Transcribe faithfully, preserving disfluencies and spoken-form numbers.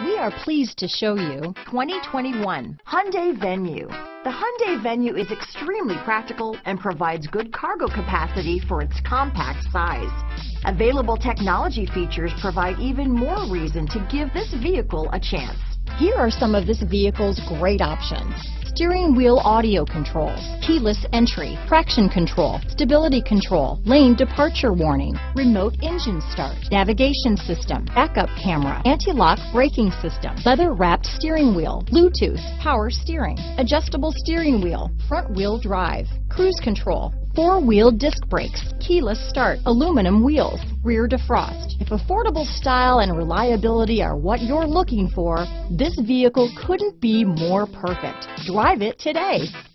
We are pleased to show you twenty twenty-one Hyundai Venue. The Hyundai Venue is extremely practical and provides good cargo capacity for its compact size. Available technology features provide even more reason to give this vehicle a chance. Here are some of this vehicle's great options: steering wheel audio controls, keyless entry, traction control, stability control, lane departure warning, remote engine start, navigation system, backup camera, anti-lock braking system, leather-wrapped steering wheel, Bluetooth, power steering, adjustable steering wheel, front wheel drive, cruise control, four-wheel disc brakes, keyless start, aluminum wheels, rear defrost. If affordable style and reliability are what you're looking for, this vehicle couldn't be more perfect. Drive it today.